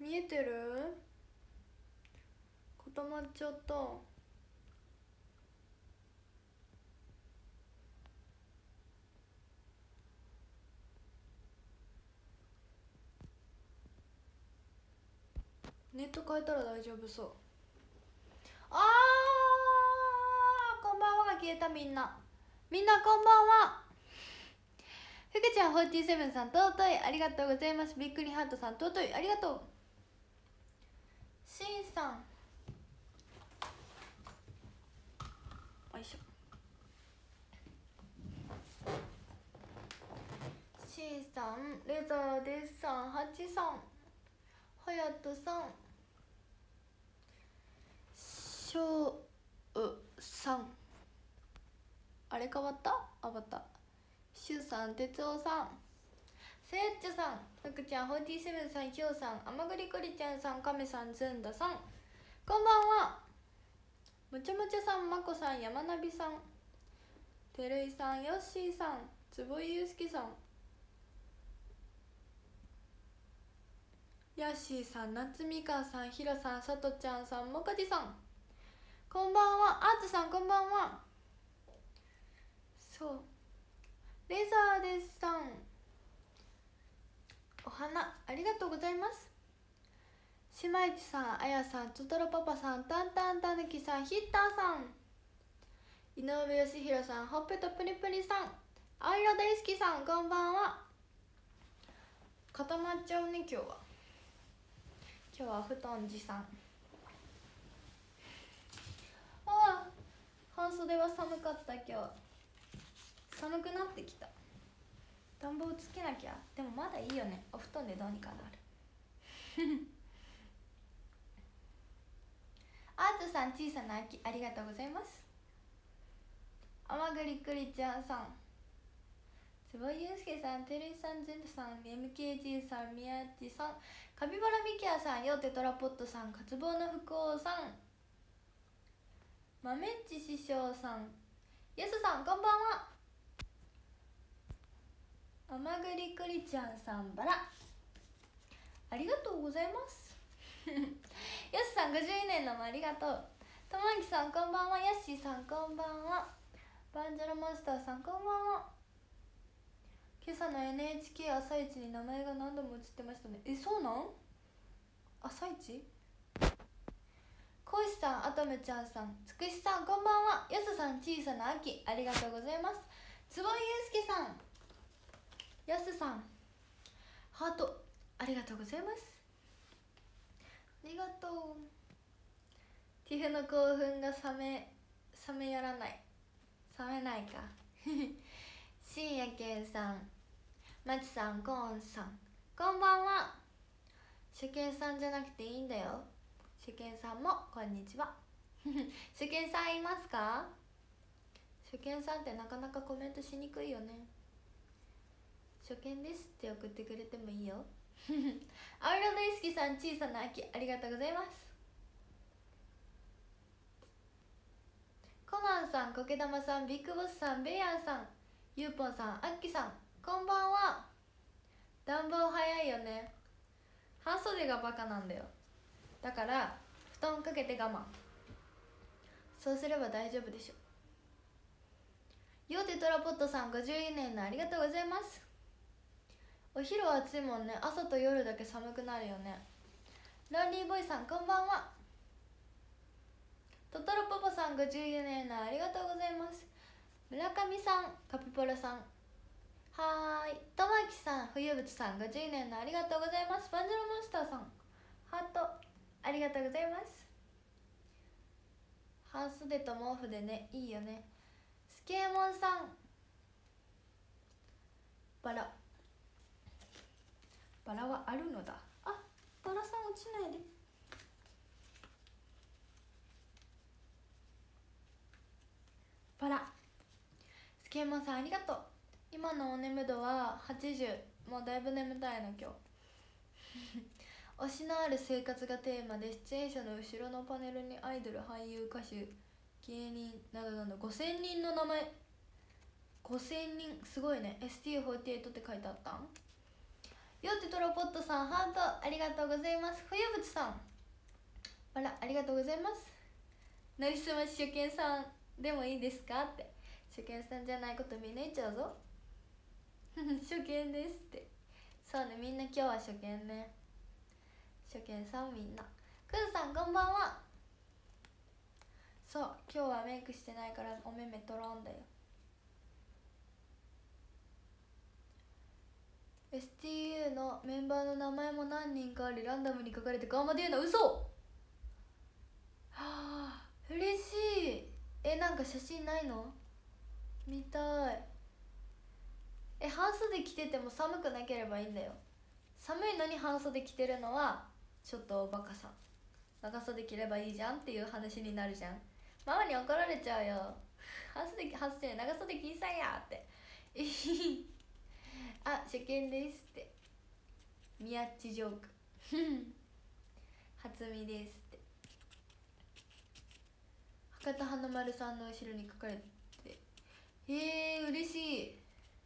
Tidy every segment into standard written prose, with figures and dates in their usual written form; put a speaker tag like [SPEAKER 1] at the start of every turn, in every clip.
[SPEAKER 1] 見えてる？固まっちゃった。ネット変えたら大丈夫そう。あー、こんばんはが消えた。みんなこんばんは。ふくちゃん47さん、尊いありがとうございます。びっくりハートさん、尊いありがとう。しんさん、よいしょ。しんさん、レザーですさん、はちさん、はやとさん、しょうさん、あれ変わった？あ、またしゅうさん、てつおさん、せっちゃさん、ふくちゃん47さん、ひょうさん、あまぐりこりちゃんさん、かめさん、ずんださん、こんばんは。むちゃむちゃさん、まこさん、やまなびさん、てるいさん、よっしーさん、つぼいゆうすけさん、やっしーさん、なつみかさん、ひろさん、さとちゃんさん、もかじさん、こんばんは。あーつさん、こんばんは。そう、レザーですさん、お花ありがとうございます。しまいちさん、あやさん、トトロパパさん、たんたんたぬきさん、ヒッターさん、井上義弘さん、ほっぺとプニプニさん、あいら大好きさん、こんばんは。固まっちゃうね。今日は布団持参。ああ、半袖は寒かった。今日寒くなってきた。暖房つけなきゃ。でもまだいいよね、お布団でどうにかなる。アートさん、小さな秋ありがとうございます。あまぐりくりちゃんさん、つぼゆうすけさん、てるいさん、ずんださん、MKG さん、みやちさん、カピバラミキアさん、よてトラポットさん、かつぼうのふくおうさん、まめっち師匠さん、やすさん、こんばんは。あまぐりくりちゃんさん、バラありがとうございます。やすさん、52年のもありがとう。ともきさん、こんばんは。やっしーさん、こんばんは。バンジャラモンスターさん、こんばんは。今朝の NHK 朝一に名前が何度も映ってましたね。そうなん？朝一？こいしさん、あとめちゃんさん、つくしさん、こんばんは。やすさん、小さな秋ありがとうございます。つぼいゆうすけさん、やすさん、ハートありがとうございます。ありがとう。ティフの興奮が冷めやらない。冷めないか。しんやけんさん、まちさん、コーンさん、こんばんは。初見さんじゃなくていいんだよ。初見さんもこんにちは。初見さんいますか？初見さんってなかなかコメントしにくいよね。初見ですって送ってくれてもいいよ。アイラ大好きさん、小さな秋ありがとうございます。コナンさん、コケダマさん、ビッグボスさん、ベアンさん、ゆうぽんさん、あっきさん、こんばんは。暖房早いよね。半袖がバカなんだよ。だから布団かけて我慢。そうすれば大丈夫でしょ。ヨーテトラポットさん、52年のありがとうございます。お昼は暑いもんね。朝と夜だけ寒くなるよね。ロンリーボーイさん、こんばんは。トトロパパさん、54年のありがとうございます。村上さん、カピポラさん、はーい。とまきさん、冬物さん、50年のありがとうございます。バンジョロモンスターさん、ハートありがとうございます。半袖と毛布でね、いいよね。スケーモンさん、バラはあるのだ。あ、バラさん落ちないで。バラ、スケーモンさんありがとう。今のお眠度は80。もうだいぶ眠たいの今日。推しのある生活がテーマで、出演者の後ろのパネルにアイドル、俳優、歌手、芸人などなど5000人の名前。5000人すごいね。ST48 って書いてあったん。 よってトロポットさんハートありがとうございます。冬渕さんあらありがとうございます。なりすまし初見さんでもいいですかって、初見さんじゃないことみんな言っちゃうぞ初見ですって。そうね、みんな今日は初見ね。初見さんみんな。くずさんこんばんは。そう、今日はメイクしてないからお目目取らんだよ。 STU のメンバーの名前も何人かありランダムに書かれて顔まで言うの嘘。はあ嬉しい。なんか写真ないの？見たい。半袖着てても寒くなければいいんだよ。寒いのに半袖着てるのはちょっとバカさん。長袖着ればいいじゃんっていう話になるじゃん。ママに怒られちゃうよ長袖長袖着んさいやってあ、初見ですって。宮っちジョーク初見ですって。博多華丸さんの後ろに書かれて、嬉しい。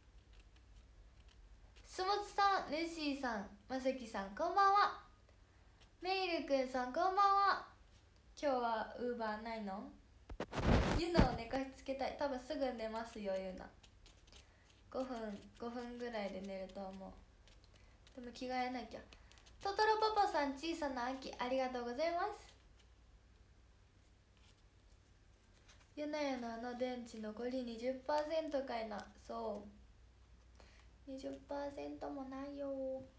[SPEAKER 1] すもつさん、ネッシーさん、まさきさんこんばんは。メイルくんさんこんばんは。今日はウーバーないの？ゆなを寝かしつけたい。多分すぐ寝ますよゆな。5分ぐらいで寝ると思う。でも着替えなきゃ。トトロパパさん、小さな秋ありがとうございます。ゆなゆなの電池残り 20% かいな。そう 20% もないよ。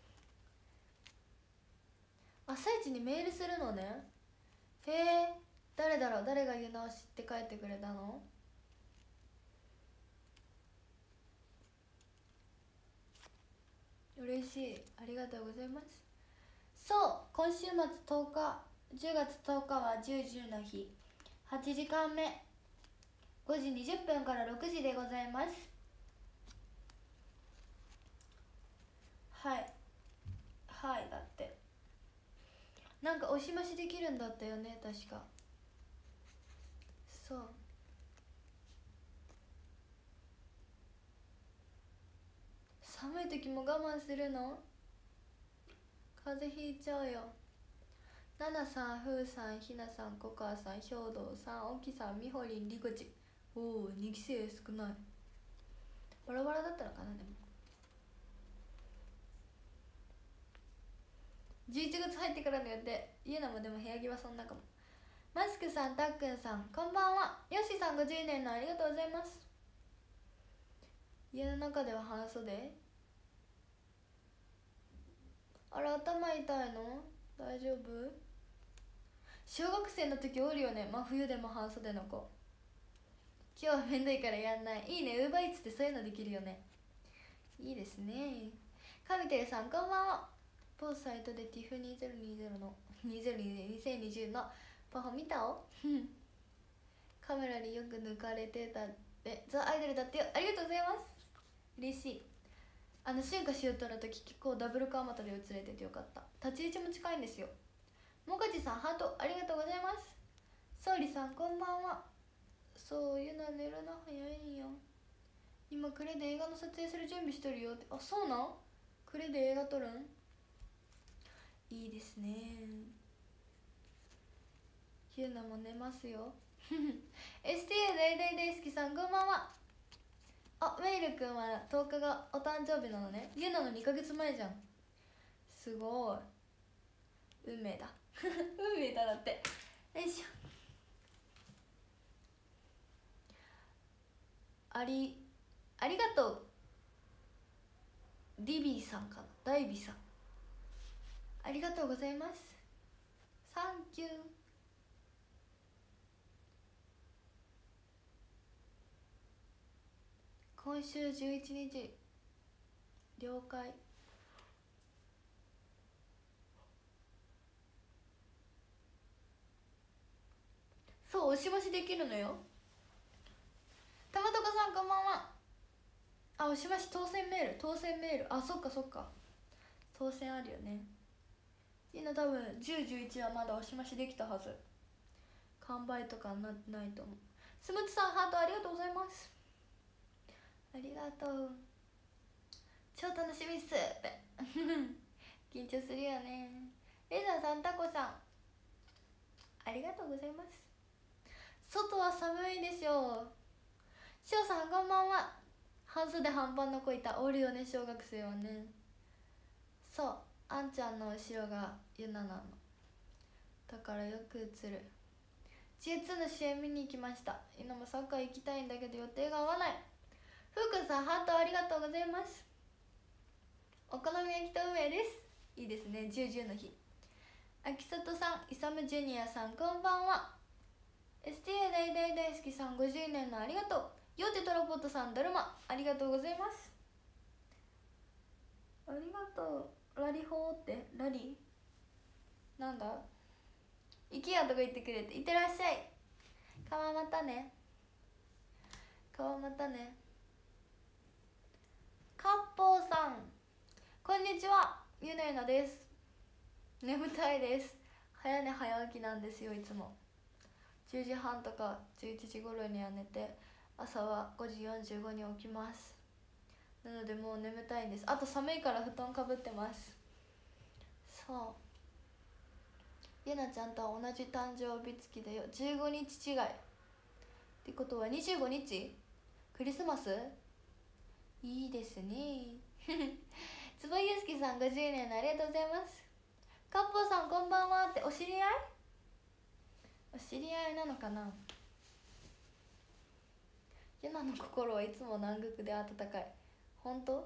[SPEAKER 1] 朝一にメールするのね。へえ、誰だろう。誰がゆなを知って帰ってくれたの？嬉しい、ありがとうございます。そう、今週末10日10月10日は10の日、8時間目5時20分から6時でございます。はいはい。だってなんか押し増しできるんだったよね確か。そう、寒い時も我慢するの？風邪ひいちゃうよ。ナナさん、ふうさん、ひなさん、こかさん、ひょうどうさん、おきさん、みほりん、りこち。おお、2期生少ない。バラバラだったのかな。でも11月入ってからの予定。ゆなもでも部屋着はそんなかも。マスクさん、たっくんさんこんばんは。よしさん50年のありがとうございます。家の中では半袖？あら、頭痛いの？大丈夫？小学生の時おるよね、真冬でも半袖の子。今日はめんどいからやんない。いいね、ウーバーイーツってそういうのできるよね。いいですね。カミテルさんこんばんは。某サイトで TIFF2020 の2020のパフォ見たおカメラによく抜かれてたってザ・アイドルだってよ。ありがとうございます。嬉しい。春夏秋冬の時結構ダブルカーマタで映れててよかった。立ち位置も近いんですよ。もかちさんハートありがとうございます。そうりさんこんばんは。そういうの寝るの早いんよ。今クレで映画の撮影する準備しとるよって。あ、そうなん？クレで映画撮るん？いいですね。ゆうなも寝ますよSTA 大大大好きさんこんばんは。あ、メイルくんは10日がお誕生日なのね。ゆうなの2ヶ月前じゃん。すごい運命だ運命だ。だってよいしょ。ありがとうディビーさんかな、ダイビーさんありがとうございます。サンキュー。今週11日了解。そう、押し増しできるのよ。たまとこさんこんばんは。あ、押し増し当選メール。あ、そっかそっか、当選あるよね。みんな多分10、11はまだ押し増しできたはず。完売とかになってないと思う。スムーツさんハートありがとうございます。ありがとう。超楽しみっすって緊張するよね。レザーさん、タコさんありがとうございます。外は寒いでしょう。しおさんこんばんは。半袖半パンの子いた。おるよね、小学生はね。そう、あんちゃんの後ろがユナなのだからよく映る。 J2 の試合見に行きました。今もサッカー行きたいんだけど予定が合わない。ふうくんさん、ハートありがとうございます。お好み焼きと梅です。いいですね、10の日。秋里さん、イサムジュニアさんこんばんは。 STA 大大大好きさん50年のありがとう。ヨーテトラポットさん、だるまありがとうございます。ありがとう。ラリホーってラリーなんだ。イケアとか言ってくれて、いってらっしゃい。川またね、川またね。かっぽうさんこんにちは、ゆねなです。眠たいです。早寝早起きなんですよ。いつも10時半とか11時頃には寝て、朝は5時45に起きます。なのでもう眠たいんです。あと寒いから布団かぶってます。そう、ゆなちゃんとは同じ誕生日月だよ。15日違いってことは25日クリスマス。いいですねつばゆうすけさん50年のありがとうございます。かっぽうさんこんばんはって、お知り合い？お知り合いなのかな。ユナの心はいつも南国で温かい。本当？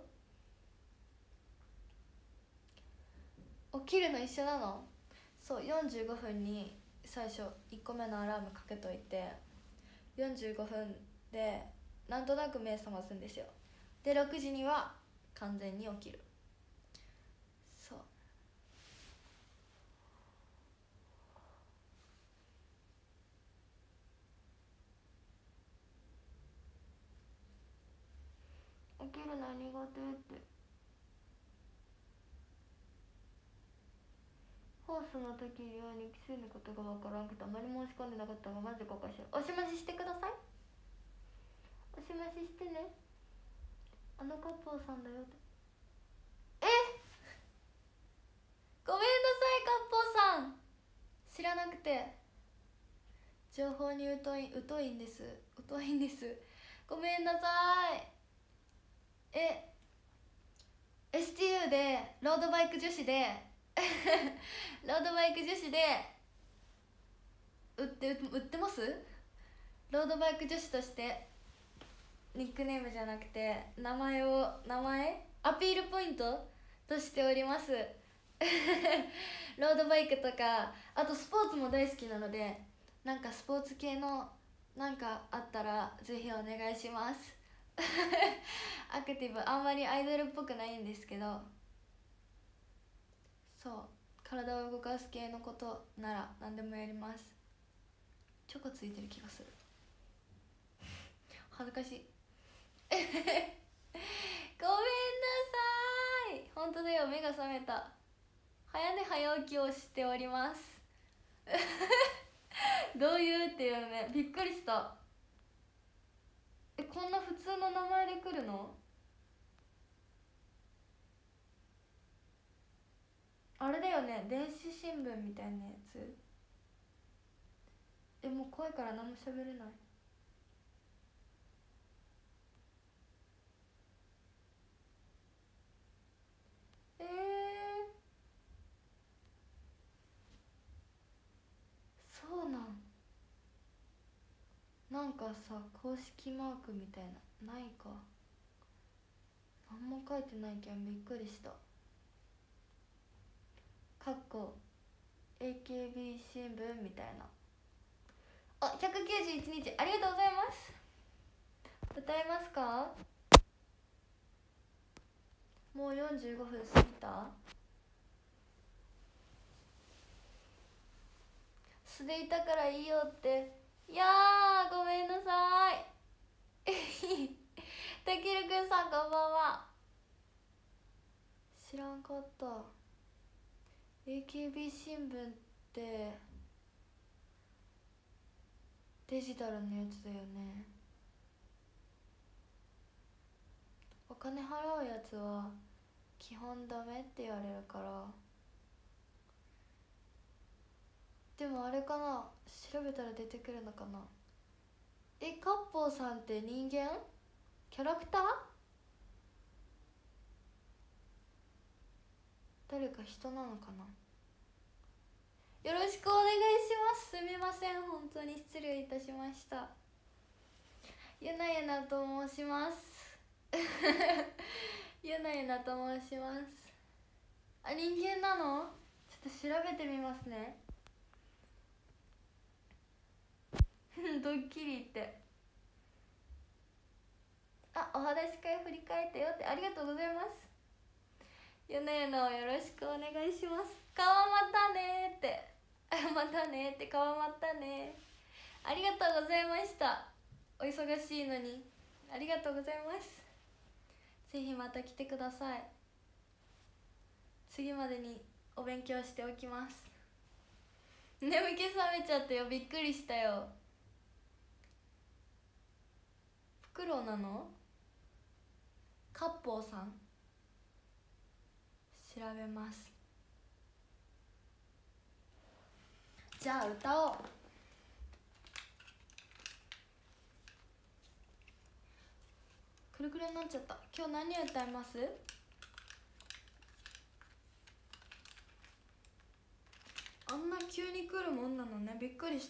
[SPEAKER 1] 起きるの一緒なの？そう、45分に最初1個目のアラームかけといて、45分でなんとなく目覚ますんですよ。で6時には完全に起きる。そう、起きるの苦手って。ホースの時用に奇数のことが分からんくてあまり申し込んでなかったのがマジかおかしい。おしまししてください。おしまししてね。あのカップルさんだよって。え、ごめんなさいカッポーさん、知らなくて。情報に疎いんです。疎いんです。ごめんなさい。STU でロードバイク女子でロードバイク女子で売ってます。ロードバイク女子としてニックネームじゃなくて名前アピールポイントとしておりますロードバイクとか、あとスポーツも大好きなので、なんかスポーツ系のなんかあったらぜひお願いしますアクティブ、あんまりアイドルっぽくないんですけど、そう、体を動かす系のことなら何でもやります。チョコついてる気がする恥ずかしいごめんなさい。本当だよ、目が覚めた。早寝早起きをしておりますどういうっていうね、びっくりした。こんな普通の名前で来るの？あれだよね、電子新聞みたいなやつ。もう怖いから何も喋れない。そうなんかさ、公式マークみたいなないか。何も書いてないけんびっくりした。かっこ AKB 新聞みたいな。あ、191日ありがとうございます。歌えますか？もう45分過ぎた。素でいたからいいよって。いやー、ごめんなさいたけるくんさんこんばんは。知らんかった。 AKB 新聞ってデジタルのやつだよね。お金払うやつは基本ダメって言われるから。でもあれかな、調べたら出てくるのかな。カッポーさんって人間？キャラクター？誰か人なのかな。よろしくお願いします。すみません、本当に失礼いたしました。ゆなゆなと申しますゆなゆなと申します。あ、人間なの？ちょっと調べてみますねドッキリって。あ、お話し会振り返ったよって、ありがとうございます。ゆなゆなをよろしくお願いします。顔またねーってまたねーって、顔またねー。ありがとうございました。お忙しいのにありがとうございます。ぜひまた来てください。次までにお勉強しておきます。眠気覚めちゃったよ、びっくりしたよ。フクロウなの？カッポーさん調べます。じゃあ歌おう。くるくるになっちゃった。今日何歌います？あんな急に来るもんなのね、びっくりした。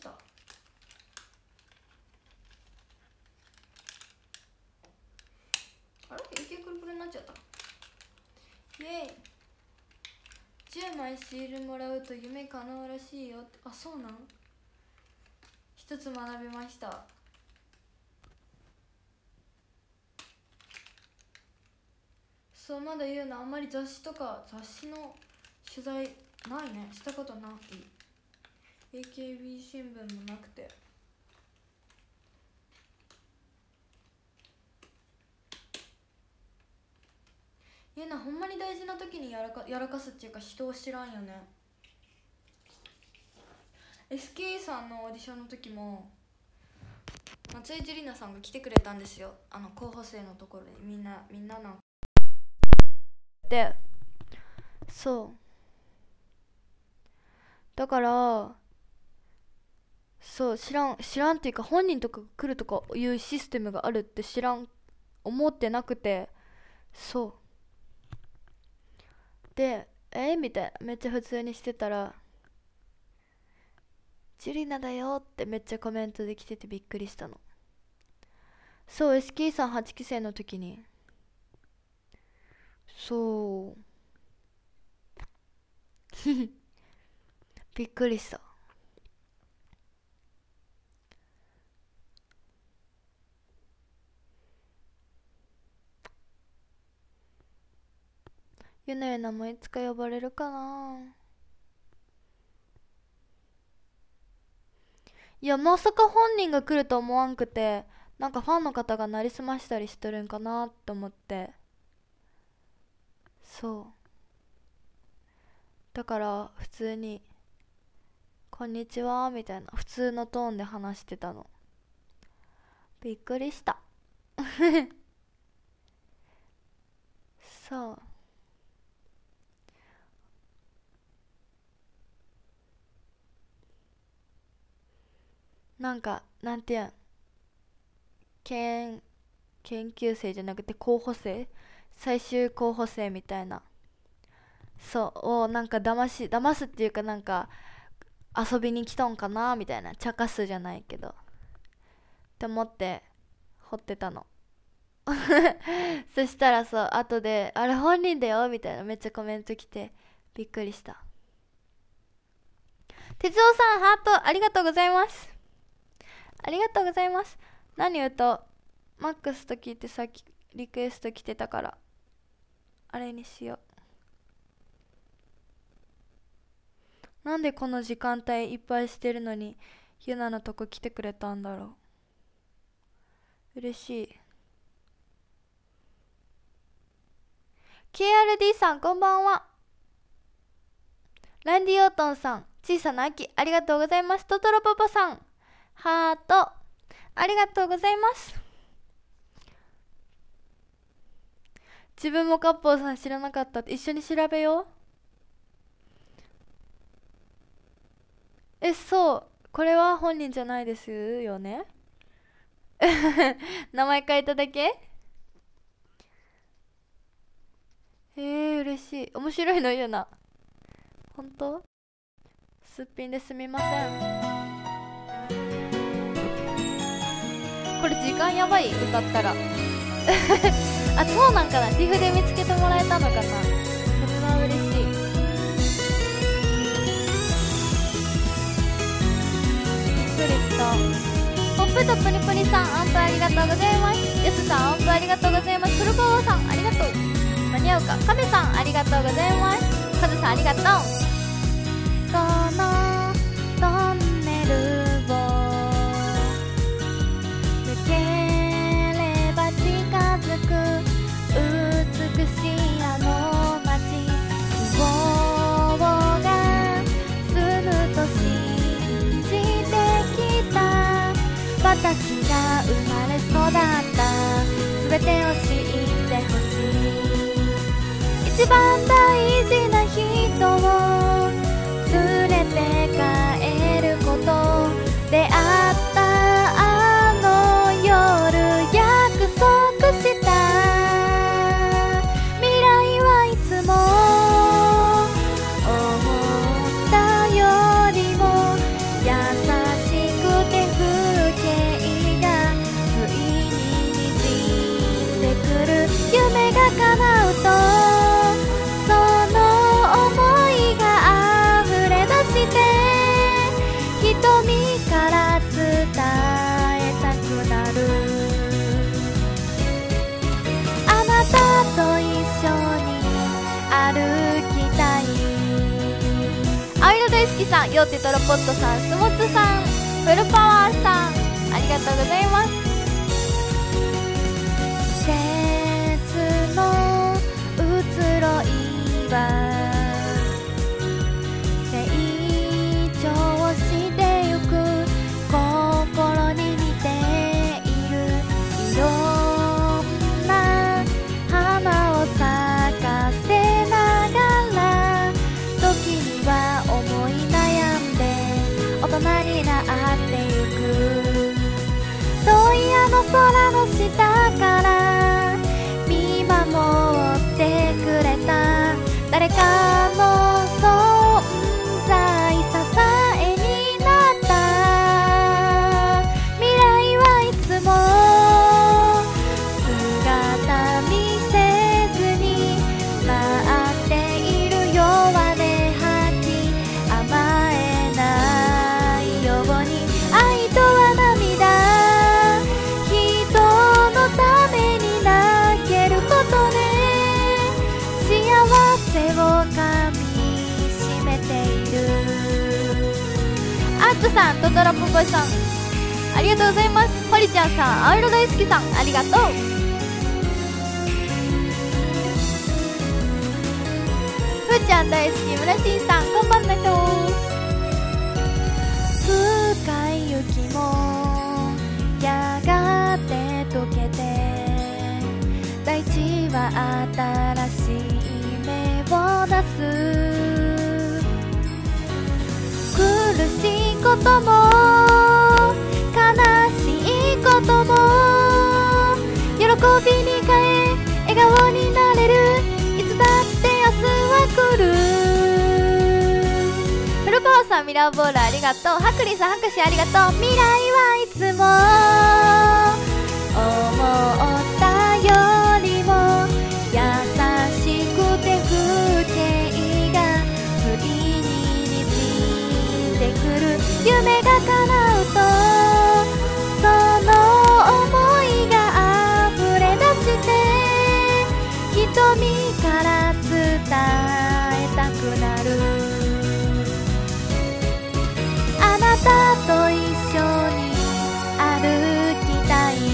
[SPEAKER 1] あれ、雪くるくるになっちゃった。イエイ。10枚シールもらうと夢叶うらしいよって。あ、そうなん？一つ学びました。そう、まだ言うの、あんまり雑誌の取材ないね、したことない。 AKB 新聞もなくて。ゆな、ほんまに大事な時にやらかすっていうか、人を知らんよね。 SKE さんのオーディションの時も松井樹里奈さんが来てくれたんですよ。候補生のところにみんななんで、そうだから、そう知らんっていうか、本人とか来るとかいうシステムがあるって思ってなくて、そうでみたいな、めっちゃ普通にしてたら、ジュリナだよってめっちゃコメントで来ててびっくりしたの。そう、SK さん8期生の時に、そうびっくりした。ゆなゆなもいつか呼ばれるかな。いや、まさか本人が来ると思わんくて、なんかファンの方がなりすましたりしとるんかなと思って、そうだから普通にこんにちはみたいな普通のトーンで話してたの。びっくりしたそうなんかなんてやん、研究生じゃなくて候補生、最終候補生みたいな、そうをなんか騙すっていうか、なんか遊びに来とんかなみたいな、茶化すじゃないけどって思って掘ってたのそしたらそう、後であれ本人だよみたいなめっちゃコメント来てびっくりした。哲夫さんハートありがとうございます。ありがとうございます。何歌う？マックスと聞いてさっきリクエスト来てたからあれにしよう。なんでこの時間帯いっぱいしてるのにユナのとこ来てくれたんだろう。嬉しい。 KRD さんこんばんは。ランディオートンさん、小さな秋ありがとうございます。トトロパパさんハートありがとうございます。 自分もカッポーさん知らなかったって。一緒に調べよう。そう、これは本人じゃないですよね。名前変えただけ。嬉しい。面白いの言うな。本当？すっぴんですみません。これ時間やばい、歌ったら。あ、そうなんかな。ティフで見つけてもらえたのかな。それは嬉しい。びっくりした。ポップとプニプニさん、アンプありがとうございます。ヤスさん、アンプありがとうございます。フルパワーさん、ありがとう。間に合うか。カメさん、ありがとうございます。カズさん、ありがとう。このトンネルを抜ければ近づく美しいあの街、希望が住むと信じてきた。私が生まれ育った全てを知ってほしい。一番大事な人を連れて帰ること。出会ったあの夜約束した。未来はいつも思ったよりも優しくて風景が不意ににじんでくる。夢が叶うとその想いが溢れ出して瞳から伝えたくなる。あなたと一緒に歩きたい。アイロ大好きさん、ヨーテトロポットさん、スモツさん、フルパワーさん、ありがとうございます。季節の移ろいは成長してゆく。心に似ている。いろんな花を咲かせながら時には思い悩んで大人になってゆく。遠いあの空の下から見守ってくれた誰かの存在支えになった。未来はいつも姿見せずに待っている。弱音吐き甘えないように。愛とは涙、人のために泣けることね。幸せをかみしめている。アットさん、トトロポポイさん、ありがとうございます。ホリちゃんさん、アウロ大好きさん、ありがとう。ふーちゃん大好き、村しんさん、こんばんなしょ。深い雪もやがて溶けて大地は新しい芽を出す。苦しいことも悲しいことも喜びに変え笑顔になれる。いつだって明日は来る。フルパワーさん、ミラーボールありがとう。ハクリンさん、拍手ありがとう。未来はいつも思ったよりも優しくて風景が不意ににじんでくる。夢が叶うとその想いが溢れ出して瞳から伝えたくなる。あなたと一緒に歩きたい。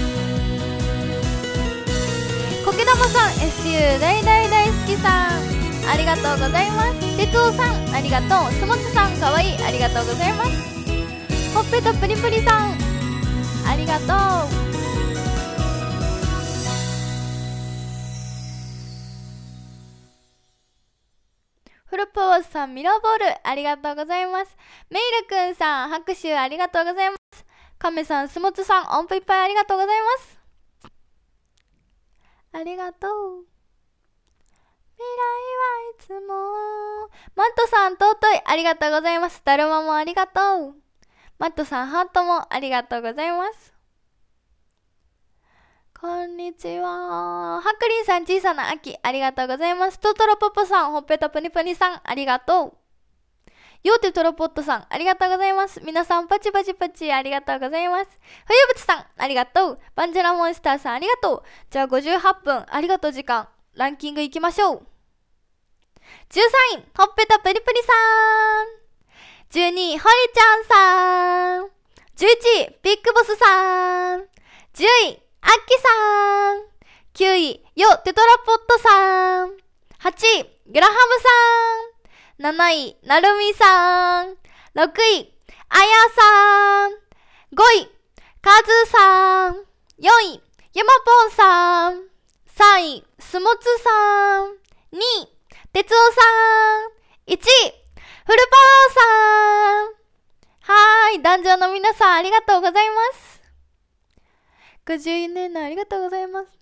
[SPEAKER 1] こけだまさん、 SU 大大大好きさん、ありがとうございます。哲夫さん、ありがとう。スモツさん、かわいい、ありがとうございます。ほっぺとプリプリさん、ありがとう。 さんミラーボールありがとうございます。メイルくんさん拍手ありがとうございます。カメさん、スモツさん音符いっぱいありがとうございます。ありがとう。未来はいつも。マットさん尊いありがとうございます。だるまもありがとう。マットさんハートもありがとうございます。こんにちは。ハクリンさん小さな秋ありがとうございます。トトロポポさんほっぺたぷにぷにさんありがとう。ヨーテトロポットさんありがとうございます。皆さんパチパチパチありがとうございます。冬淵さんありがとう。バンジェラモンスターさんありがとう。じゃあ58分ありがとう時間ランキングいきましょう。13位ほっぺたぷりぷりさん。12位ほりちゃんさん。11位ビッグボスさん。10位アッキさん。9位ヨテトラポットさん。8位グラハムさん。7位なるみさん。6位あやさん。5位かずさん。4位ゆまぽんさん。3位すもつさん。2位てつおさん。1位フルパワーさん。はーい、男女の皆さんありがとうございます。50年のありがとうございます。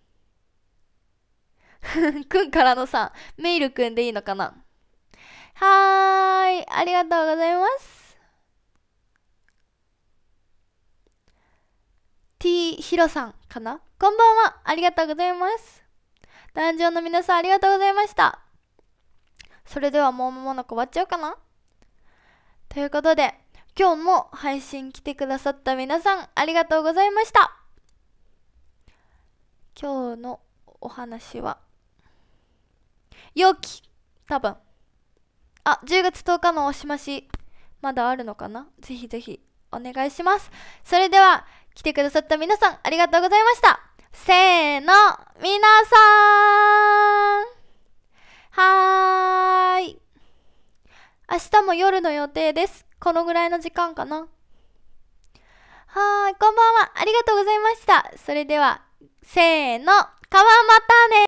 [SPEAKER 1] くんからのさ、メイルくんでいいのかな。はーい、ありがとうございます。T ひろさんかな。こんばんは、ありがとうございます。男女の皆さんありがとうございました。それではもう間もなく終わっちゃうかな。ということで、今日も配信来てくださった皆さんありがとうございました。今日のお話は陽気多分10月10日のおしましまだあるのかな。ぜひぜひお願いします。それでは来てくださった皆さんありがとうございました。せーの、皆さんはーい、明日も夜の予定です。このぐらいの時間かな。はーい、こんばんは、ありがとうございました。それではせーの、かわまたね。